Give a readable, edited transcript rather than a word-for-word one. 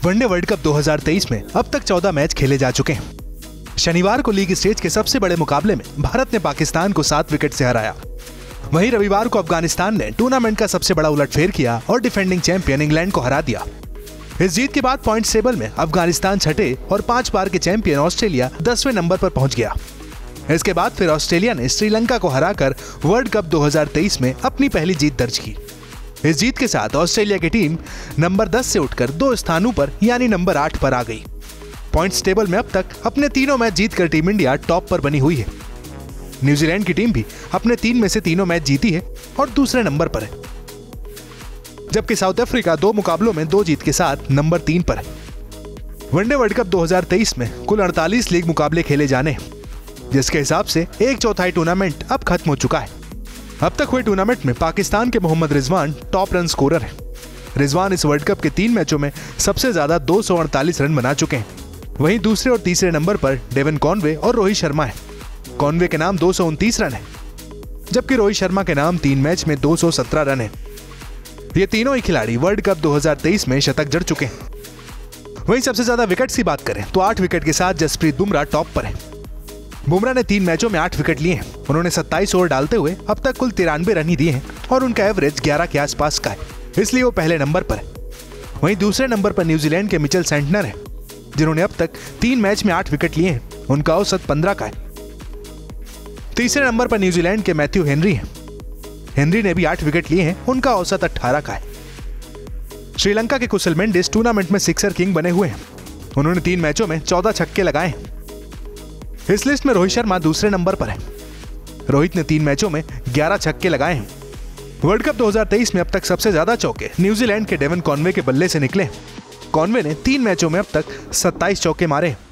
One day world cup 2023 में अब तक 14 मैच खेले जा चुके हैं। शनिवार को लीग स्टेज के सबसे बड़े मुकाबले में भारत ने पाकिस्तान को 7 विकेट से हराया। वहीं रविवार को अफगानिस्तान ने टूर्नामेंट का सबसे बड़ा उलटफेर किया और डिफेंडिंग चैंपियन इंग्लैंड को हरा दिया। इस जीत के बाद पॉइंट्स टेबल में अफगानिस्तान छठे और 5 बार के चैंपियन ऑस्ट्रेलिया 10वें नंबर पर पहुंच गया। इसके बाद फिर ऑस्ट्रेलिया ने श्रीलंका को हराकर वर्ल्ड कप 2023 में अपनी पहली जीत दर्ज की। इस जीत के साथ ऑस्ट्रेलिया की टीम नंबर 10 से उठकर 2 स्थानों पर यानी नंबर 8 पर आ गई। पॉइंट्स टेबल में अब तक अपने तीनों मैच जीतकर टीम इंडिया टॉप पर बनी हुई है। न्यूजीलैंड की टीम भी अपने 3 में से तीनों मैच जीती है और दूसरे नंबर पर है, जबकि साउथ अफ्रीका 2 मुकाबलों में 2 जीत के साथ नंबर 3 पर है। वनडे वर्ल्ड कप 2023 में कुल 48 लीग मुकाबले खेले जाने हैं, जिसके हिसाब से 1/4 टूर्नामेंट अब खत्म हो चुका है। अब तक हुए टूर्नामेंट में पाकिस्तान के Mohammad Rizwan top run scorer हैं। रिजवान इस वर्ल्ड कप के 3 मैचों में सबसे ज्यादा 248 रन बना चुके हैं। वहीं दूसरे और तीसरे नंबर पर डेवन कॉनवे और रोहित शर्मा है। कॉनवे के नाम 229 रन है, जबकि रोहित शर्मा के नाम 3 मैच में 217 रन है। ये तीनों ही खिलाड़ी वर्ल्ड कप 2023 में शतक जड़ चुके हैं। वहीं सबसे ज्यादा विकेट्स की बात करें तो 8 विकेट के साथ जसप्रीत बुमराह टॉप पर है। बुमराह ने 3 मैचों में 8 विकेट लिए हैं। उन्होंने 27 ओवर डालते हुए अब तक कुल 93 रन ही दिए हैं और उनका एवरेज 11 के आसपास का है, इसलिए वो पहले नंबर पर है। वहीं दूसरे नंबर पर न्यूजीलैंड के मिचेल सेंटनर है, जिन्होंने अब तक 3 मैच में 8 विकेट लिए हैं। उनका औसत 15 का है। तीसरे नंबर पर न्यूजीलैंड के मैथ्यू हेनरी है। हेनरी ने भी 8 विकेट लिए हैं। उनका औसत 18 का है। श्रीलंका के कुशल मेंडिस टूर्नामेंट में सिक्सर किंग बने हुए हैं। उन्होंने 3 मैचों में 14 छक्के लगाए हैं। इस लिस्ट में रोहित शर्मा दूसरे नंबर पर है। रोहित ने 3 मैचों में 11 छक्के लगाए हैं। वर्ल्ड कप 2023 में अब तक सबसे ज्यादा चौके न्यूजीलैंड के डेवन कॉनवे के बल्ले से निकले। कॉनवे ने 3 मैचों में अब तक 27 चौके मारे।